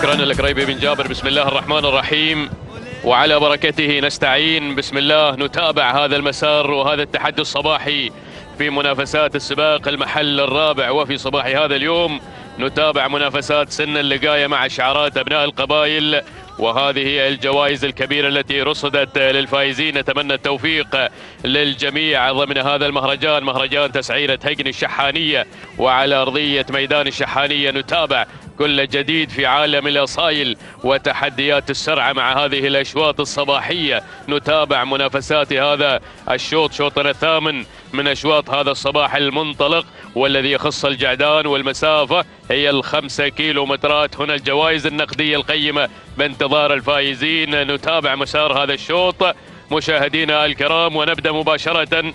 شكرا لك ريبي بن جابر. بسم الله الرحمن الرحيم، وعلى بركته نستعين. بسم الله نتابع هذا المسار وهذا التحدي الصباحي في منافسات السباق المحل الرابع. وفي صباح هذا اليوم نتابع منافسات سن اللقاية مع شعارات أبناء القبائل، وهذه هي الجوائز الكبيرة التي رصدت للفائزين. نتمنى التوفيق للجميع ضمن هذا المهرجان، مهرجان تسعيرة هيجن الشحانية. وعلى أرضية ميدان الشحانية نتابع كل جديد في عالم الأصايل وتحديات السرعة مع هذه الأشواط الصباحية. نتابع منافسات هذا الشوط، شوطنا الثامن من أشواط هذا الصباح المنطلق، والذي يخص الجعدان، والمسافة هي ال5 كيلومترات. هنا الجوائز النقدية القيمة بانتظار الفائزين. نتابع مسار هذا الشوط مشاهدينا الكرام، ونبدأ مباشرة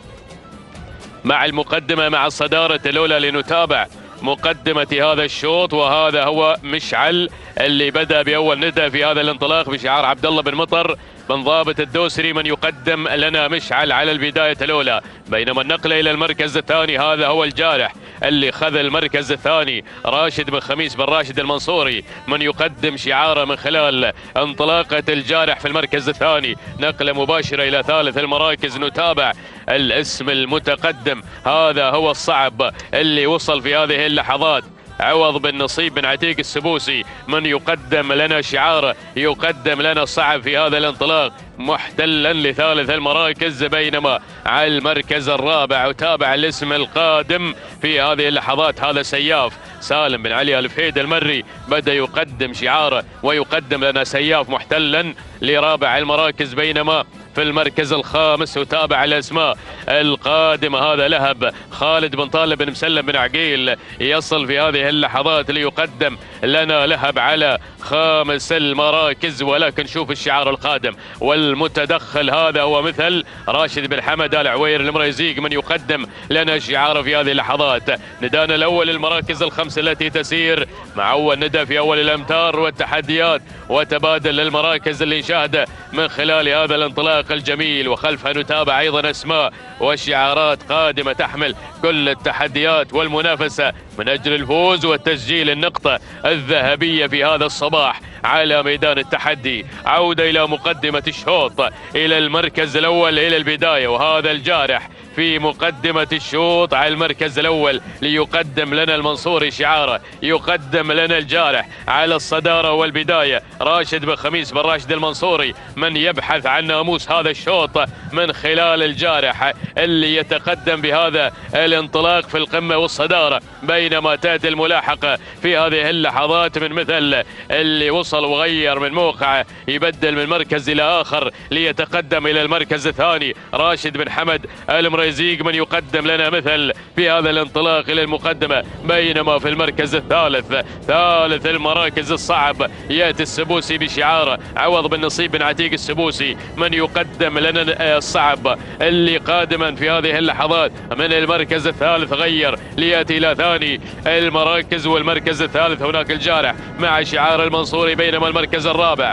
مع المقدمة مع الصدارة الأولى لنتابع مقدمة هذا الشوط. وهذا هو مشعل اللي بدأ بأول ندى في هذا الانطلاق بشعار عبد الله بن مطر بن ضابط الدوسري، من يقدم لنا مشعل على البداية الأولى. بينما النقلة إلى المركز الثاني هذا هو الجارح اللي خذ المركز الثاني، راشد بن خميس بن راشد المنصوري، من يقدم شعاره من خلال انطلاقة الجارح في المركز الثاني. نقلة مباشرة إلى ثالث المراكز، نتابع الاسم المتقدم، هذا هو الصعب اللي وصل في هذه اللحظات، عوض بن نصيب بن عتيق السبوسي، من يقدم لنا شعاره، يقدم لنا الصعب في هذا الانطلاق محتلا لثالث المراكز. بينما على المركز الرابع وتابع الاسم القادم في هذه اللحظات هذا سياف سالم بن علي الفهيد المري، بدأ يقدم شعاره ويقدم لنا سياف محتلا لرابع المراكز. بينما في المركز الخامس وتابع الاسماء القادمه هذا لهب خالد بن طالب بن مسلم بن عقيل، يصل في هذه اللحظات ليقدم لنا لهب على خامس المراكز. ولكن شوف الشعار القادم والمتدخل، هذا هو مثل راشد بن حمد آل عوير المريزيق، من يقدم لنا شعاره في هذه اللحظات. ندانا الاول المراكز الخمس التي تسير مع اول ندى في اول الامتار والتحديات وتبادل المراكز اللي نشاهده من خلال هذا الانطلاق الجميل. وخلفها نتابع ايضا اسماء وشعارات قادمه تحمل كل التحديات والمنافسه من اجل الفوز وتسجيل النقطه الذهبيه في هذا الصباح على ميدان التحدي. عوده الى مقدمه الشوط، الى المركز الاول، الى البدايه، وهذا الجارح في مقدمة الشوط على المركز الأول ليقدم لنا المنصوري شعاره، يقدم لنا الجارح على الصدارة والبداية راشد بن خميس بن راشد المنصوري، من يبحث عن ناموس هذا الشوط من خلال الجارح اللي يتقدم بهذا الانطلاق في القمة والصدارة. بينما تأتي الملاحقة في هذه اللحظات من مثل اللي وصل وغير من موقعه، يبدل من مركز إلى آخر ليتقدم إلى المركز الثاني راشد بن حمد المريزيق، من يقدم لنا مثل في هذا الانطلاق الى المقدمه. بينما في المركز الثالث، ثالث المراكز الصعب، ياتي السبوسي بشعاره عوض بن نصيب بن عتيق السبوسي، من يقدم لنا الصعب اللي قادما في هذه اللحظات من المركز الثالث، غير لياتي الى ثاني المراكز والمركز الثالث هناك الجارح مع شعار المنصوري. بينما المركز الرابع،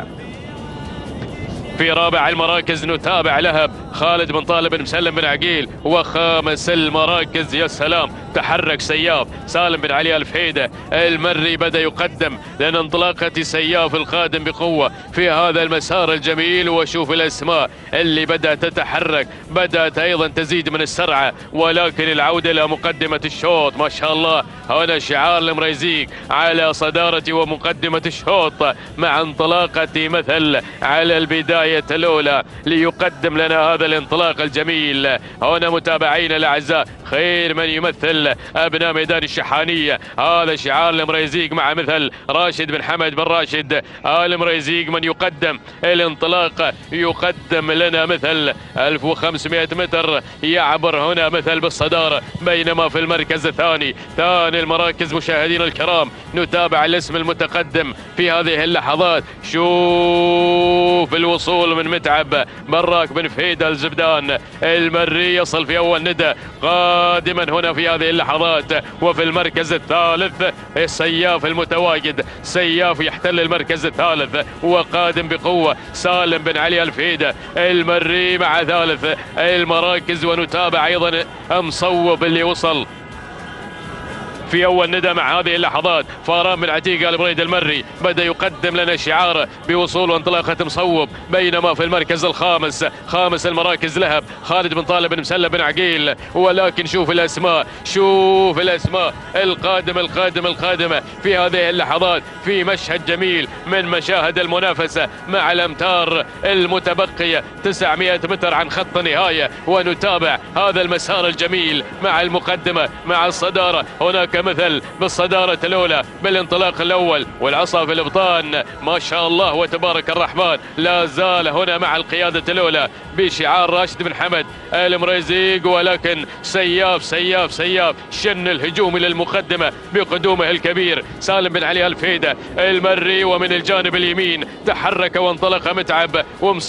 في رابع المراكز نتابع لهب خالد بن طالب بن مسلم بن عقيل. وخامس المراكز يا سلام تحرك سياف سالم بن علي الفهيدة المري، بدأ يقدم لأن انطلاقة سياف القادم بقوة في هذا المسار الجميل. وشوف الأسماء اللي بدأت تتحرك، بدأت أيضا تزيد من السرعة. ولكن العودة إلى مقدمة الشوط ما شاء الله، هنا شعار المريزيق على صدارة ومقدمة الشوط مع انطلاقة مثل على البداية الأولى ليقدم لنا هذا الانطلاق الجميل. هنا متابعينا الأعزاء، خير من يمثل أبناء ميدان الشحانية، هذا شعار المريزيق مع مثل راشد بن حمد بن راشد آل مريزيق، من يقدم الانطلاق، يقدم لنا مثل 1500 متر يعبر هنا مثل بالصدارة. بينما في المركز الثاني، ثاني المراكز مشاهدينا الكرام، نتابع الاسم المتقدم في هذه اللحظات. شوف الوصول من متعب براك بن فهيد الزبدان المري، يصل في أول ندى قادما هنا في هذه اللحظات. وفي المركز الثالث السياف المتواجد، سياف يحتل المركز الثالث وقادم بقوة سالم بن علي الفهيدة المري مع ثالث المراكز. ونتابع أيضا مصوب اللي وصل في أول ندى مع هذه اللحظات. فاران بن عتيق آل بريد المري بدأ يقدم لنا شعاره بوصول وانطلاقة مصوب، بينما في المركز الخامس، خامس المراكز لهب خالد بن طالب بن مسلم بن عقيل. ولكن شوف الأسماء، شوف الأسماء القادمة في هذه اللحظات في مشهد جميل من مشاهد المنافسة مع الأمتار المتبقية 900 متر عن خط النهاية. ونتابع هذا المسار الجميل مع المقدمة مع الصدارة. هناك مثل بالصدارة الأولى بالانطلاق الأول والعصا في الإبطان، ما شاء الله وتبارك الرحمن، لا زال هنا مع القيادة الأولى بشعار راشد بن حمد المريزيق. ولكن سياف شن الهجوم إلى المقدمة بقدومه الكبير سالم بن علي الفيدة المري. ومن الجانب اليمين تحرك وانطلق متعب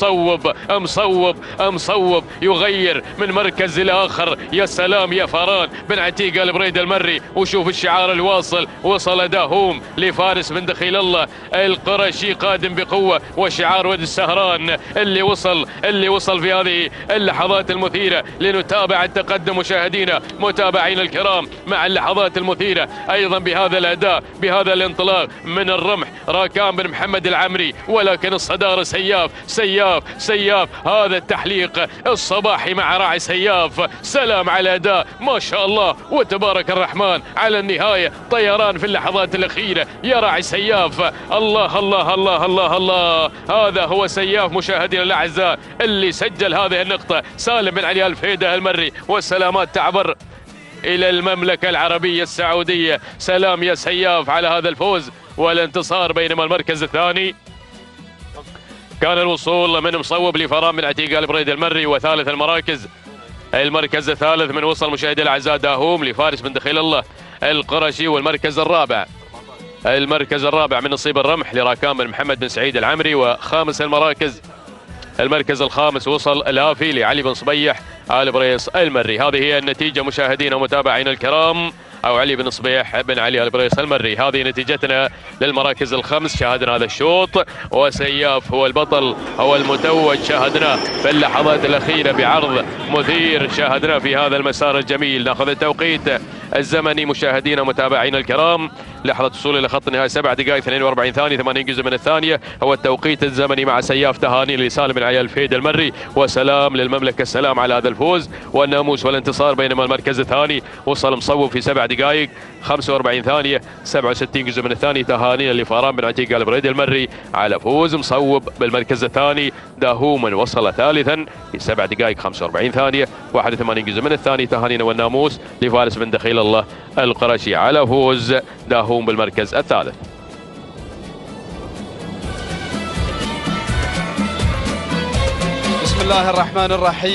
ومصوب يغير من مركز لآخر. يا سلام يا فاران بن عتيق آل بريد المري. وشوف الشعار الواصل، وصل داهوم لفارس بن دخيل الله القرشي قادم بقوة، وشعار ود السهران اللي وصل في هذه اللحظات المثيرة. لنتابع التقدم مشاهدينا متابعين الكرام مع اللحظات المثيرة أيضا بهذا الأداء بهذا الانطلاق من الرمح راكان بن محمد العمري. ولكن الصدارة سياف هذا التحليق الصباحي مع راعي سياف. سلام على أداء ما شاء الله وتبارك الرحمن على النهاية، طيران في اللحظات الأخيرة يا راعي سياف. الله هذا هو سياف مشاهدينا الأعزاء اللي سجل هذه النقطة. سالم بن علي الفيدة المري والسلامات تعبر إلى المملكة العربية السعودية. سلام يا سياف على هذا الفوز والانتصار. بينما المركز الثاني كان الوصول من مصوب لفاران بن عتيق آل بريد المري. وثالث المركز الثالث من وصل مشاهدي الأعزاء داهوم لفارس بن دخيل الله القرشي. والمركز الرابع من نصيب الرمح لراكان بن محمد بن سعيد العمري. وخامس المركز الخامس وصل الافي لعلي بن صبيح آل بريص المري. هذه هي النتيجة مشاهدينا ومتابعينا الكرام، أو علي بن صبيح بن علي آل بريص المري. هذه نتيجتنا للمراكز الخمس. شاهدنا هذا الشوط وسياف هو البطل، هو المتوج. شاهدناه في اللحظات الأخيرة بعرض مثير شاهدناه في هذا المسار الجميل. ناخذ التوقيت الزمني مشاهدينا ومتابعينا الكرام. لحظة وصول إلى خط النهاية 7 دقائق 42 ثانية 80 جزء من الثانية هو التوقيت الزمني مع سياف. تهاني لسالم بن علي الفيد المري وسلام للمملكة، السلام على هذا الفوز والناموس والانتصار. بينما المركز الثاني وصل مصوب في 7 دقائق 45 ثانية 67 جزء من الثانية. تهانينا لفاران بن عتيق آل بريد المري على فوز مصوب. بالمركز الثاني داهوم وصل ثالثا في 7 دقائق 45 ثانية 81 جزء من الثانية. تهانينا والناموس لفارس بن دخيل الله القرشي على فوز داهوم بالمركز الثالث. بسم الله الرحمن الرحيم.